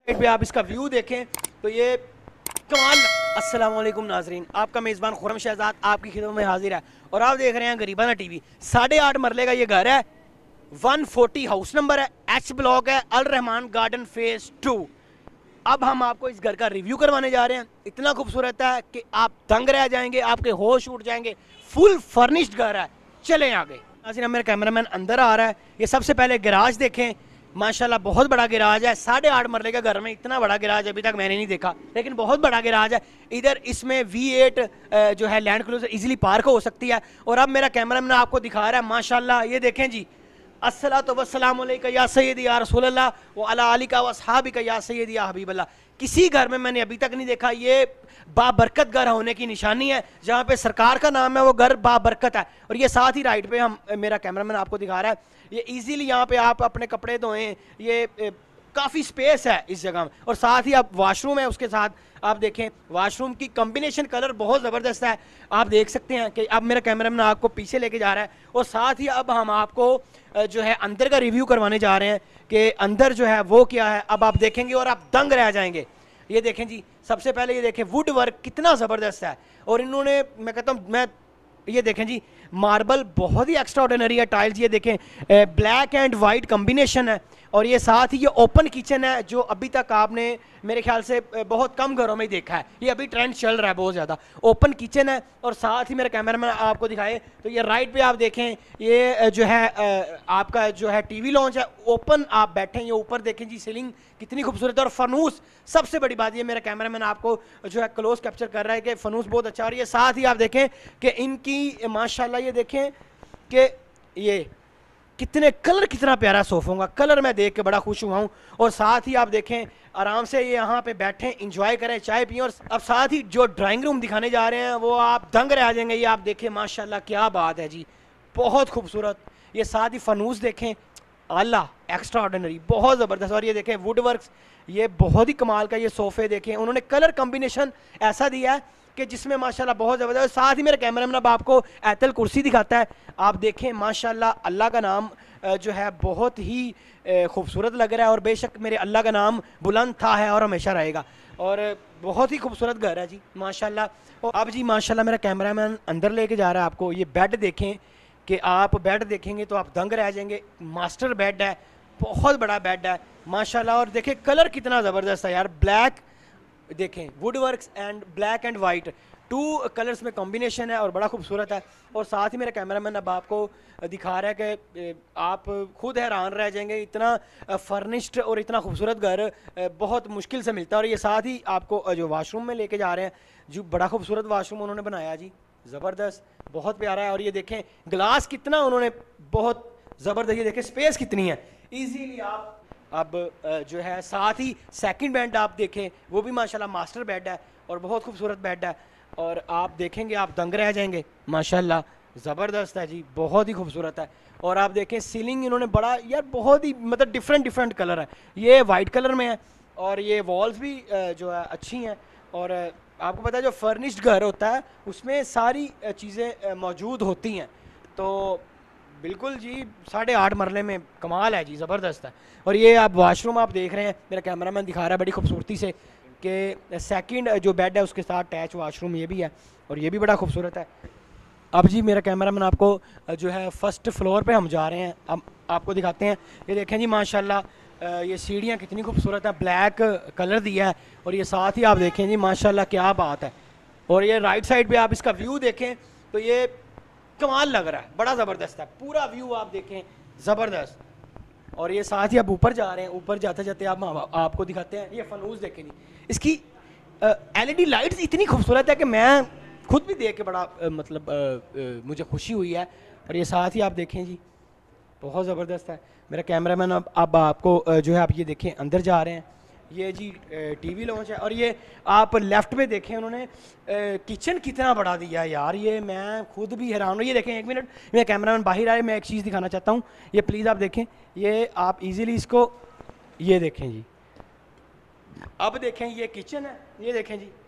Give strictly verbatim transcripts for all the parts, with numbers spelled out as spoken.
पे आप इसका व्यू देखें तो ये कमाल। अस्सलाम वालेकुम नाजरीन, आपका मेज़बान खुरम शहजाद आपकी खिदमत में हाजिर है और आप देख रहे हैं गरीबाना टीवी। साढ़े आठ मरले का ये घर है, वन फोर्टी हाउस नंबर है, एच ब्लॉक है, Al Rahman garden phase two. अब हम आपको इस घर का रिव्यू करवाने जा रहे हैं। इतना खूबसूरत है कि आप दंग रह जाएंगे, आपके होश उठ जाएंगे। फुल फर्निश्ड घर है। चलें आगे। नाज़रीन, मेरा कैमरामैन अंदर आ रहा है। ये सबसे पहले गैराज देखें, माशाल्लाह बहुत बड़ा गैराज है। साढ़े आठ मरले का घर में इतना बड़ा गैराज अभी तक मैंने नहीं देखा, लेकिन बहुत बड़ा गैराज है। इधर इसमें वी एट जो है लैंड क्रूजर इजीली पार्क हो सकती है। और अब मेरा कैमरामैन आपको दिखा रहा है, माशाल्लाह ये देखें जी। अस्सलातु वस्सलामु अलैका या सय्यदी या रसूल अल्लाह व अला आलिका व अस्हाबिका या सय्यदी या हबीब अल्लाह। किसी घर में मैंने अभी तक नहीं देखा। ये बाबरकत घर होने की निशानी है। जहाँ पे सरकार का नाम है वो घर बाबरकत है। और ये साथ ही राइट पे हम मेरा कैमरामैन आपको दिखा रहा है, ये इजीली यहाँ पे आप अपने कपड़े धोएं। ये काफ़ी स्पेस है इस जगह में। और साथ ही आप वॉशरूम है उसके साथ। आप देखें वॉशरूम की कॉम्बिनेशन कलर बहुत ज़बरदस्त है। आप देख सकते हैं कि अब मेरा कैमरामैन आपको पीछे लेके जा रहा है। और साथ ही अब हम आपको जो है अंदर का रिव्यू करवाने जा रहे हैं कि अंदर जो है वो क्या है। अब आप देखेंगे और आप दंग रह जाएंगे। ये देखें जी, सबसे पहले ये देखें वुड वर्क कितना ज़बरदस्त है। और इन्होंने, मैं कहता हूँ, मैं ये देखें जी, मार्बल बहुत ही एक्स्ट्रा ऑर्डिनरी है। टाइल्स ये देखें ब्लैक एंड वाइट कॉम्बिनेशन है। और ये साथ ही ये ओपन किचन है, जो अभी तक आपने मेरे ख्याल से बहुत कम घरों में देखा है। ये अभी ट्रेंड चल रहा है बहुत ज़्यादा, ओपन किचन है। और साथ ही मेरा कैमरामैन आपको दिखाए तो ये राइट पे आप देखें, ये जो है आपका जो है टीवी लॉन्च है, ओपन आप बैठे हैं। ये ऊपर देखें जी, सीलिंग कितनी खूबसूरत है। और फनूस, सबसे बड़ी बात ये मेरा कैमरामैन आपको जो है क्लोज कैप्चर कर रहा है कि फनूस बहुत अच्छा। और ये साथ ही आप देखें कि इनकी माशाल्लाह ये देखें कि ये कितने कलर, कितना प्यारा सोफों का कलर, मैं देख के बड़ा खुश हुआ हूँ। और साथ ही आप देखें आराम से ये यहाँ पे बैठें, इंजॉय करें, चाय पिए। और अब साथ ही जो ड्राइंग रूम दिखाने जा रहे हैं वो आप दंग रह जाएंगे। ये आप देखें, माशाल्लाह क्या बात है जी, बहुत खूबसूरत। ये साथ ही फनूस देखें, आला एक्स्ट्रा ऑर्डिनरी, बहुत ज़बरदस्त। और ये देखें वुड वर्क्स, ये बहुत ही कमाल का। ये सोफ़े देखें, उन्होंने कलर कॉम्बिनेशन ऐसा दिया है कि जिसमें माशाल्लाह बहुत ज़बरदस्त। साथ ही मेरा कैमरामैन अब आपको ऐतल कुर्सी दिखाता है। आप देखें माशाल्लाह, अल्लाह का नाम जो है बहुत ही खूबसूरत लग रहा है। और बेशक मेरे अल्लाह का नाम बुलंद था, है और हमेशा रहेगा। और बहुत ही खूबसूरत घर है जी माशाल्लाह। और अब जी माशाल्लाह मेरा कैमरामैन अंदर लेके जा रहा है आपको। ये बेड देखें कि आप बेड देखेंगे तो आप दंग रह जाएंगे। मास्टर बेड है, बहुत बड़ा बेड है माशाल्लाह। और देखें कलर कितना ज़बरदस्त है यार, ब्लैक देखें, wood works and black and white, two colours में कॉम्बिनेशन है और बड़ा खूबसूरत है। और साथ ही मेरा कैमरामैन अब आपको दिखा रहा है कि आप खुद हैरान रह जाएंगे, इतना फर्निश्ड और इतना खूबसूरत घर बहुत मुश्किल से मिलता है। और ये साथ ही आपको जो वाशरूम में लेके जा रहे हैं, जो बड़ा खूबसूरत वाशरूम उन्होंने बनाया जी, ज़बरदस्त, बहुत प्यारा है। और ये देखें ग्लास कितना उन्होंने, बहुत ज़बरदस्त। ये देखें स्पेस कितनी है, ईजीली आप अब जो है। साथ ही सेकंड बेड आप देखें, वो भी माशाल्लाह मास्टर बेड है और बहुत खूबसूरत बेड है। और आप देखेंगे आप दंग रह जाएंगे, माशाल्लाह ज़बरदस्त है जी, बहुत ही खूबसूरत है। और आप देखें सीलिंग इन्होंने बड़ा यार, बहुत ही मतलब डिफरेंट डिफरेंट कलर है। ये वाइट कलर में है और ये वॉल्स भी जो है अच्छी हैं। और आपको पता है जो फर्निश्ड घर होता है उसमें सारी चीज़ें मौजूद होती हैं। तो बिल्कुल जी, साढ़े आठ मरले में कमाल है जी, ज़बरदस्त है। और ये आप वाशरूम आप देख रहे हैं, मेरा कैमरामैन दिखा रहा है बड़ी खूबसूरती से कि सेकंड जो बेड है उसके साथ अटैच वाशरूम ये भी है और ये भी बड़ा खूबसूरत है। अब जी मेरा कैमरामैन आपको जो है फर्स्ट फ्लोर पे हम जा रहे हैं, अब आपको दिखाते हैं। ये देखें जी माशाल्लाह, ये सीढ़ियाँ कितनी खूबसूरत हैं, ब्लैक कलर दिया है। और ये साथ ही आप देखें जी माशाल्लाह क्या बात है। और ये राइट साइड पे आप इसका व्यू देखें तो ये कमाल लग रहा है, बड़ा ज़बरदस्त है। पूरा व्यू आप देखें, ज़बरदस्त। और ये साथ ही आप ऊपर जा रहे हैं, ऊपर जाते जाते आप आपको दिखाते हैं। ये फनूस देखें जी, इसकी एलईडी लाइट्स इतनी खूबसूरत है कि मैं खुद भी देख के बड़ा आ, मतलब आ, आ, मुझे खुशी हुई है। और ये साथ ही आप देखें जी, बहुत ज़बरदस्त है। मेरा कैमरामैन अब अब आपको जो है आप ये देखें अंदर जा रहे हैं। ये जी टीवी लॉन्च है। और ये आप लेफ़्ट पे देखें, उन्होंने किचन कितना बड़ा दिया है यार, ये मैं खुद भी हैरान हूँ। ये देखें, एक मिनट, मेरा कैमरामैन बाहर आए, मैं एक चीज़ दिखाना चाहता हूँ। ये प्लीज़ आप देखें, ये आप इजीली इसको, ये देखें जी, अब देखें ये किचन है, ये देखें जी,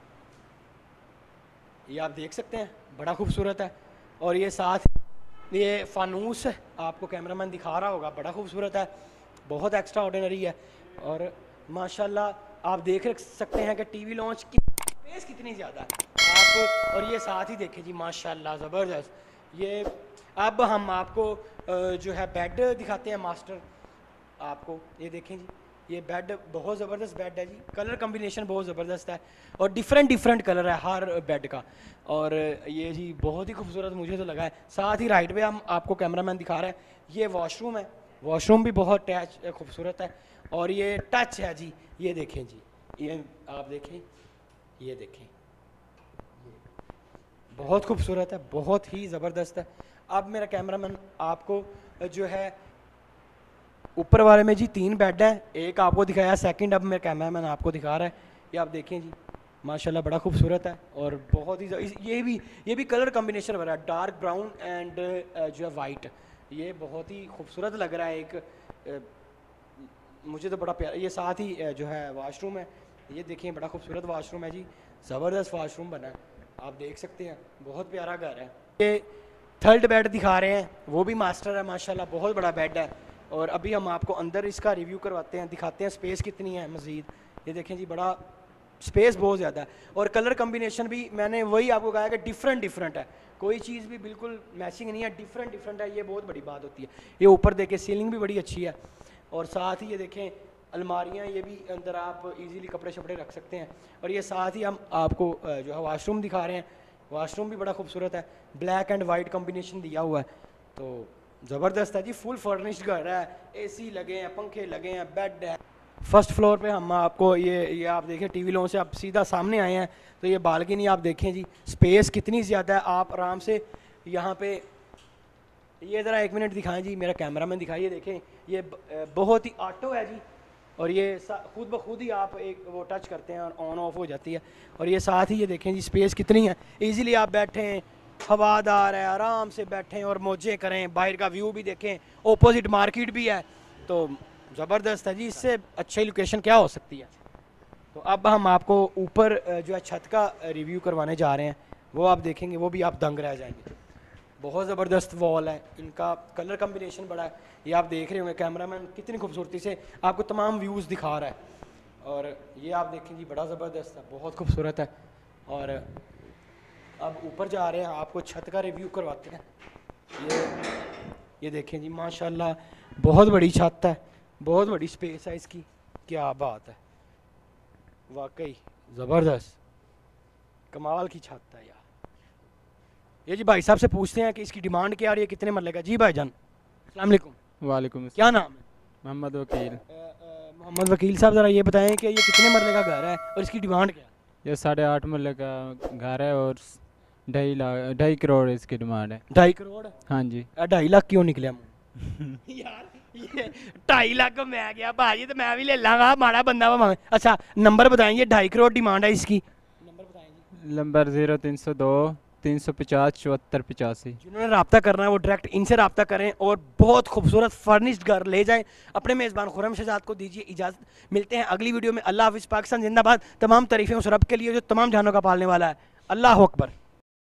ये आप देख सकते हैं, बड़ा खूबसूरत है। और ये साथ ये फानूस है, आपको कैमरामैन दिखा रहा होगा, बड़ा खूबसूरत है, बहुत एक्स्ट्रा ऑर्डिनरी है। और माशाल्लाह आप देख सकते हैं कि टीवी लॉन्च की स्पेस कितनी ज़्यादा है आप, और ये साथ ही देखें जी माशाल्लाह ज़बरदस्त। ये अब हम आपको जो है बेड दिखाते हैं मास्टर आपको, ये देखें जी, ये बेड बहुत ज़बरदस्त बेड है जी, कलर कम्बिनेशन बहुत ज़बरदस्त है और डिफरेंट डिफरेंट कलर है हर बेड का, और ये जी बहुत ही खूबसूरत मुझे तो लगा है। साथ ही राइट पे हम आपको कैमरामैन दिखा रहे हैं, ये वॉशरूम है, वॉशरूम भी बहुत टच खूबसूरत है, और ये टच है जी, ये देखें जी, ये आप देखें, ये देखें, बहुत खूबसूरत है, बहुत ही ज़बरदस्त है। अब मेरा कैमरामैन आपको जो है ऊपर वाले में जी तीन बेड हैं, एक आपको दिखाया सेकंड, अब मेरा कैमरामैन आपको दिखा रहा है, ये आप देखें जी माशाल्लाह बड़ा खूबसूरत है और बहुत ही ये भी ये भी कलर कम्बिनेशन हो रहा है डार्क ब्राउन एंड जो है वाइट, ये बहुत ही खूबसूरत लग रहा है। एक आ, मुझे तो बड़ा प्यारा, ये साथ ही जो है वाशरूम है, ये देखें बड़ा खूबसूरत वाशरूम है जी, ज़बरदस्त वाशरूम बना है, आप देख सकते हैं, बहुत प्यारा घर है। ये थर्ड बेड दिखा रहे हैं, वो भी मास्टर है माशाल्लाह, बहुत बड़ा बेड है, और अभी हम आपको अंदर इसका रिव्यू करवाते हैं, दिखाते हैं स्पेस कितनी है मज़ीद। ये देखें जी बड़ा स्पेस बहुत ज़्यादा है, और कलर कम्बिनेशन भी मैंने वही आपको कहा कि डिफरेंट डिफरेंट है, कोई चीज़ भी बिल्कुल मैचिंग नहीं है, डिफरेंट डिफरेंट है, ये बहुत बड़ी बात होती है। ये ऊपर देखें सीलिंग भी बड़ी अच्छी है, और साथ ही ये देखें अलमारियाँ, ये भी अंदर आप इजीली कपड़े शपड़े रख सकते हैं, और ये साथ ही हम आपको जो है वाशरूम दिखा रहे हैं, वाशरूम भी बड़ा खूबसूरत है, ब्लैक एंड वाइट कम्बिनेशन दिया हुआ है, तो ज़बरदस्त है जी, फुल फर्निश्ड घर है, एसी लगे हैं, पंखे लगे हैं, बेड है। फर्स्ट फ्लोर पे हम आपको ये ये आप देखें टीवी लॉन्च से आप सीधा सामने आए हैं, तो ये बालकनी आप देखें जी, स्पेस कितनी ज़्यादा है, आप आराम से यहाँ पे, ये ज़रा एक मिनट दिखाएं जी, मेरा कैमरामैन दिखाइए, देखें ये बहुत ही ऑटो है जी, और ये खुद ब खुद ही आप एक वो टच करते हैं और ऑन ऑफ हो जाती है, और ये साथ ही ये देखें जी स्पेस कितनी है, ईज़िली आप बैठें, हवादार है, आराम से बैठें और मौजें करें, बाहर का व्यू भी देखें, ऑपोजिट मार्केट भी है, तो ज़बरदस्त है जी, इससे अच्छी लोकेशन क्या हो सकती है। तो अब हम आपको ऊपर जो है छत का रिव्यू करवाने जा रहे हैं, वो आप देखेंगे, वो भी आप दंग रह जाएंगे, बहुत ज़बरदस्त वॉल है, इनका कलर कम्बिनेशन बड़ा है, ये आप देख रहे होंगे कैमरामैन कितनी खूबसूरती से आपको तमाम व्यूज़ दिखा रहा है, और ये आप देखें जी बड़ा ज़बरदस्त है, बहुत खूबसूरत है। और अब ऊपर जा रहे हैं, आपको छत का रिव्यू करवाते हैं, ये ये देखें जी माशाल्लाह बहुत बड़ी छत है, बहुत बड़ी स्पेस है इसकी, क्या बात है, वाकई ज़बरदस्त कमाल की छत है यार। ये जी भाई साहब से पूछते हैं कि इसकी डिमांड क्या है, ये कितने मरले का। जी भाईजान अस्सलाम वालेकुम। वालेकुम, क्या नाम है? मोहम्मद वकील। मोहम्मद वकील साहब ज़रा ये बताएं कि ये कितने मरले का घर है और इसकी डिमांड क्या है? ये साढ़े आठ मरले का घर है और ढाई लाख ढाई करोड़ इसकी डिमांड है। ढाई करोड़? हाँ जी। ढाई लाख क्यों निकले यार, ये ढाई लाख मैं गया भाजी, तो मैं भी ले लांगा, माड़ा बंदा वा। अच्छा नंबर बताएंगे, ढाई करोड़ डिमांड है इसकी, नंबर बताएंगे। नंबर जीरो तीन सौ दो तीन सौ पचास चौहत्तर पचासी। जिन्होंने रब्ता करना है वो डायरेक्ट इनसे रब्ता करें और बहुत खूबसूरत फर्निश्ड घर ले जाएं। अपने मेज़बान खुर्रम शहजाद को दीजिए इजाज़त, मिलते हैं अगली वीडियो में। अल्लाह हाफिज़, पाकिस्तान जिंदाबाद। तमाम तारीफ़ें उस रब के लिए जो तमाम जानों का पालने वाला है। अल्लाह अकबर।